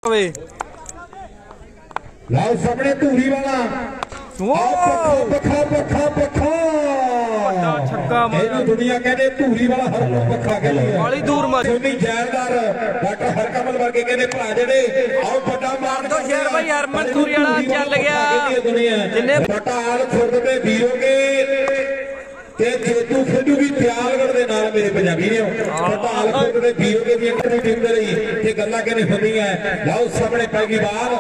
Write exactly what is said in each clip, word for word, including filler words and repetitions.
लाओ सामने धूरी वाला पखा पखा पखा दुनिया कहते धूरी वाला हर पखा कहली दूर सोनी जैलदार डॉक्टर हरकमल वर्गे कहते भरा जेडे आओ बड़ा मार दो यार भाई हरमन धूरी वाला चल गया जिन्ने बटा आल खुर्द ते वीरोगे ते जेतू खेडूगी दयालगढ़ दे नाल मेरे पंजाबी ने बटा आल खुर्द ते वीरोगे दी कितनी टीम दे रही ते गल्लां कहने हुंदियां लाओ सामने पैगी बाल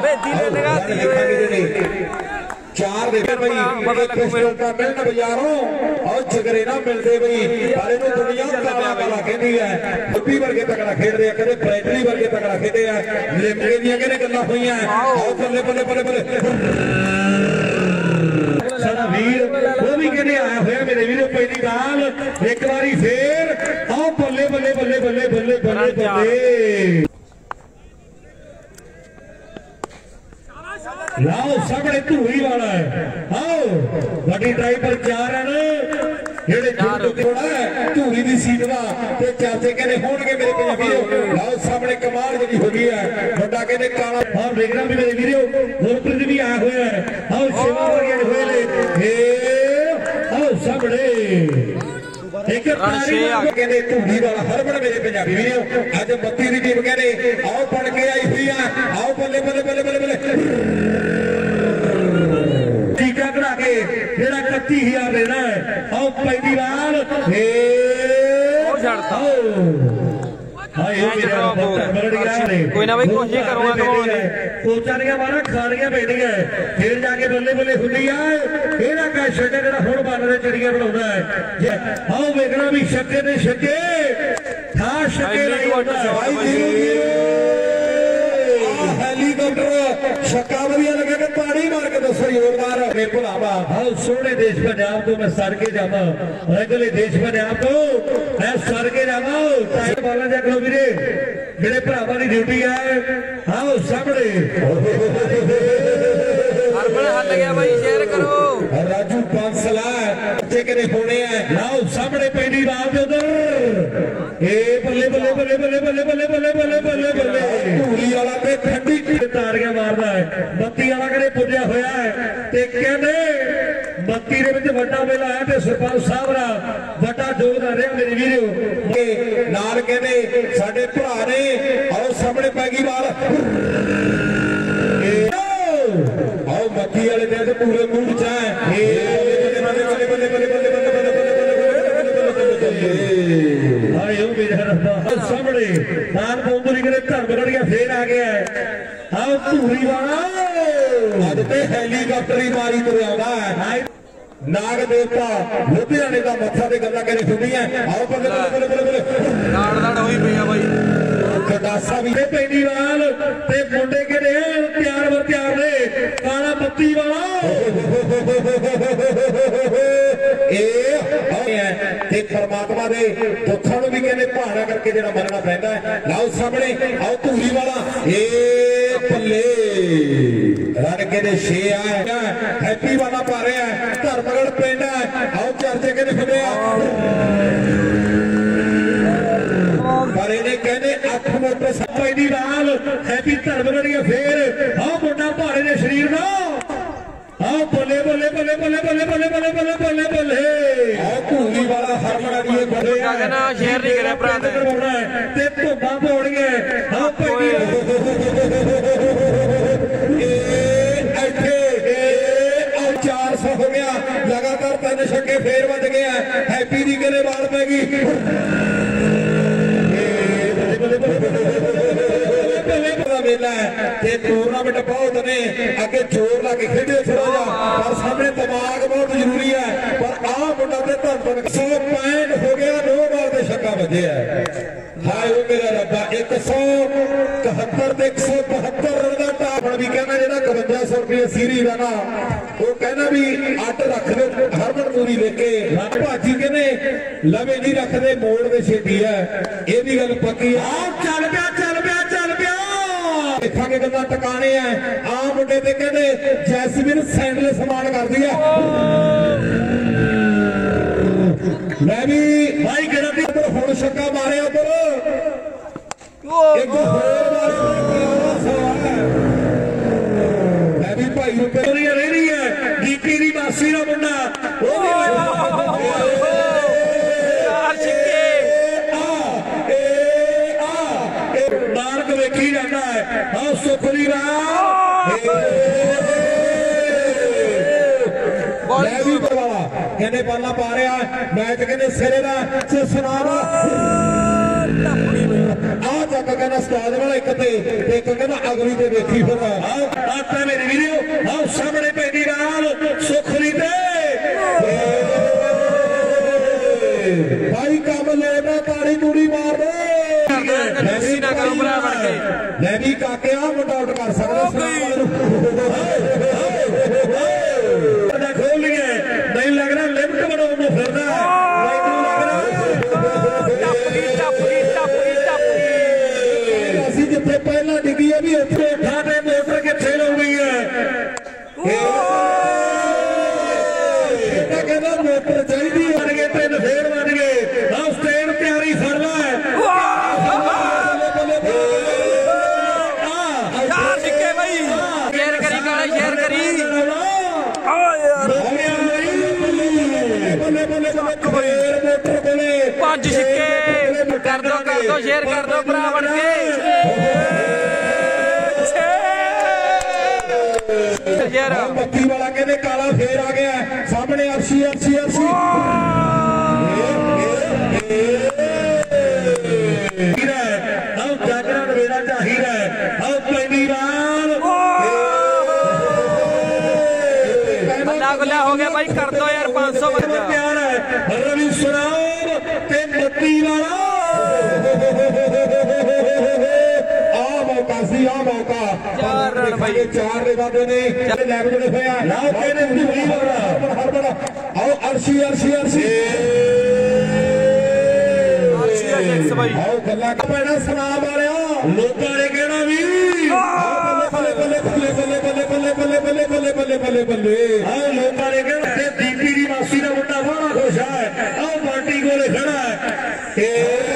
चार दे भाई मिलता मिलना बाजारों और जगरे ना मिलते भाई पर इन्हों दुनिया काला काला कहती है बुद्धि वर्गे तगड़ा खेलते हैं कदे बैटरी वर्गे तगड़ा खेलते हैं लिमके दी कहने गल्लां हुई हैं और बल्ले बल्ले बल्ले बल्ले साडा वीर वो भी कहने आया होया मेरे वीरों पहली बाल एक बारी फिर आओ बल्ले बल्ले बल्ले बल्ले बल्ले बल्ले बल्ले लाओ सामने धूरी वाला है आओ बड़ी ड्राइव पर चार रन जेडे थोड़ा धूरी की सीट का ते चाचे कहने होणगे मेरे पंजाबी लाओ सामने कमाल जी हो गई है बड़ा कहने काला और देखना भी मेरे वीरों गुरप्रीत भी आया हुआ है आओ सेवा वर्गे होए ले आओ सामने एक कहते धूरी वाला हरमन मेरे पंजाबी वीरों अज बत्ती की टीम कहते आओ बन के आई हुई है आओ बल्ले बल्ले बल्ले बल्ले बल्ले टीका करा के जेड़ा इकत्ती हजार देना है आओ पहली बार कोई ना भाई कोशिश करूंगा कोचा दियां मारा खानियां पैंदियां फिर जाके बल्ले बल्ले हुंदी है एड़ा का छक्का जेड़ा हुण बन दे चिड़ियां बनाउंदा है आओ वेखना भी छक्के ते छक्के था छक्के नहीं होता हेलीकॉप्टर छक्का वधिया लगे कि पानी मार के दसो जोरदार मेरे भुलावा हां सोहने देश पंजाब तो मैं सर के जावा अगले देश पंजाब तो मैं सर के जावा टाइम बाला जा लो वीरे जेडे भरावां दी ड्यूटी है आओ सामने हरमन हट गया भाई शेयर करो राजू पांसला बच्चे करे होने हैं लाओ सामने पहली बात उधर ए बल्ले बल्ले बल्ले बल्ले बल्ले बल्ले बल्ले बल्ले बल्ले बल्ले धूरी वाला ते ठंडी तारियां मारदा है बत्ती वाला कदे पुजया होया है ते कहंदे बत्ती दे विच वड्डा मेला है ते सरपंच साहब दा वड्डा योगदान रहा मेरे वीरो नाल कहंदे साडे भरा ने आओ सामने पैगी बाल आओ मक्की वाले दे पूरे मूड च है बल्ले बल्ले बल्ले बल्ले बल्ले बल्ले बल्ले सामने मान पौंदरी करे धर्मगढ़िया फिर आ गया है आओ धूरी वाला अज ते हेलीकॉप्टर ही मारी तुरया है नाग देवता लुधियाने का मत्था ते गल्लां करी सुनियां आओ बल्ले बल्ले बल्ले बल्ले नाड़ नाड़ होई पई है भाई गडासा भी पैंदी वाल ते मुंडे किहड़े तैयार वर तैयार ने काला बत्ती वाला ए परमात्मा दे दुखां नूं भी कहने भाड़ा करके जेड़ा मरना पैंदा है लाओ सामने आओ धूरी वाला ए बल्ले रन के छे आए हैप्पी वाला पा रहा है धर्मगढ़ पिंड है आओ चर्चे के खुदे पर इन्हें कहने अख मोटे सफाई नाल हैप्पी धर्मगढ़िया फिर आओ मुंडा भाड़े ने शरीर ना आओ बल्ले बल्ले बल्ले बल्ले बल्ले बल्ले बल्ले बल्ले बल्ले बल्ले आओ धूरी वाला हरमन बल्ले कहना शेयर नहीं करे भरा ते धुम्मा पौड़िए आओ पैगी चार सौ हो गया लगातार तीन छक्के फिर बच गया हैप्पी दी गले बाल पैगी मेला है टूरनामेंट बहुत ने अगे जोर ला के खेडे थोड़ा जा पर सामने दिमाग बहुत जरूरी है पर आ मुंडा ते धर्म सौ पॉइंट हो गया नौ बार ते छक्का बजे है हाय ओ मेरा रब्बा एक सौ इकहत्तर ते एक सौ बहत्तर रन का टाप भी कहना जेड़ा इकवंजा सौ रुपये सीरी का ना वो कहना भी अट रख दे हरमन मूरी लेके भाजी कहने लवे नहीं रखते मोड़ दे छेती है ये भी गल पक्की है चल पिया चल पिया चल पिया देखा के गल्लां टकाने है आ मुंडे ते कहते जैसमिन सैंडल समान कर दी है मैं भी भाई गड़ा दी उधर हुण छक्का मारे उधर एक होर मारे हाँ सुखली कहने पाला पा रहा मैच कहने सिरे का सुनावा आ तक कहना स्टाद वाला एक कहना अगली ते देखी फिर आता मेरी वीडियो हाँ सामने पैदी गाल सुखली दे भाई काम लेना ताड़ी तूड़ी मार दे मैं भी काके आ मुंडा आउट कर सकदा खोल लिए नहीं लग रहा लिफ्ट बनाने फिरदा असि जिथे पहला डिगी है भी उत्थे उठाते मोटर किथे लाउणी है कहना मोटर चाहिए बन गए तीन फेर बन गए हाँ स्टैंड तैयारी फड़ ला पांच सिक्के कर दो कर दो शेयर कर दो भरा बन के बत्ती वाला कहते काला फेर आ गया सामने अर्शी अर्शी अर्शी जागरण मेरा चाहिए पहली बार गुल्ला गुल्ला हो गया भाई कर दो यार पांच सौ प्यार है रवि सुनाम ते बत्ती वाला आ मौका सी आ मौका चार रन भाई चार दे वादे ने लैब जुड़े होया लाओ कहने पूरी वाला हर बड़ा आओ अर्शी अर्शी अर्शी अर्शी अलेक्स भाई आओ गल्ला का पैना सलाम वालिया लोकां ने कहना भी बल्ले बल्ले बल्ले बल्ले बल्ले बल्ले बल्ले बल्ले बल्ले बल्ले बल्ले बल्ले आओ लोकां ने कहना ते दीपी दी मासी दा मुंडा बड़ा खुश है आओ पार्टी कोले खड़ा है ए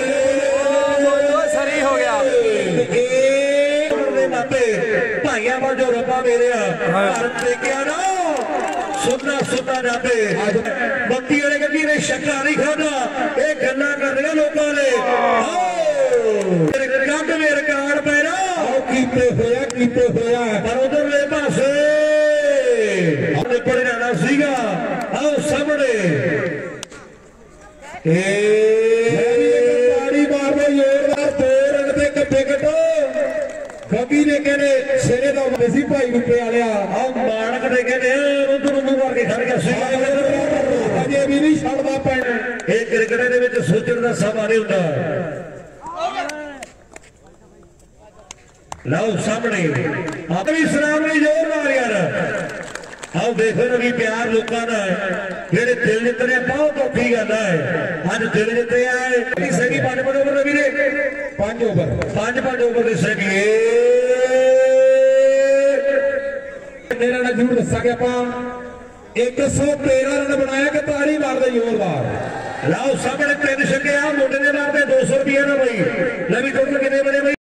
सरी हो गया ए दे नाते भाइयां वा जो रब्बा मेरे भारत लेके आना सुनना सुनना जाते बत्ती वाले कभी ने शक्का नहीं खादा ये गल्ला कर रहे लोगों ने कंध में रिकॉर्ड पैना कीते होया कीते होया पर उधरले पासे अपने पड़े रहना सीगा आओ सामने ए ताड़ी मार दो जोरदार दो रन दे कट्टे कटो कभी ने कहने शेरे दा देसी भाई रुपए वालिया आ मानक ने कहने उधर मुंह करके खड़ गया सीगा अजे भी नहीं छड़दा पैण ए क्रिकेट दे विच सोचण दा समा नहीं हुंदा लाओ सामने आदमी सलाम नहीं जोरदार यार आओ देखो ना भी प्यार लोगों का जेडे दिल जितने बहुत औखी गल है अज दिल जिते आए सही पांच पांच ओवर भी ने पांच ओवर पांच पांच ओवर की सही मेरा ना जरूर दसांगे आप एक सौ तेरह रन बनाया कि ताड़ी मार दे जोरदार लाओ सामने तीन छक्के आ मोटे ने मारते दो सौ रुपये ना भाई लवी टोटल कितने बने भाई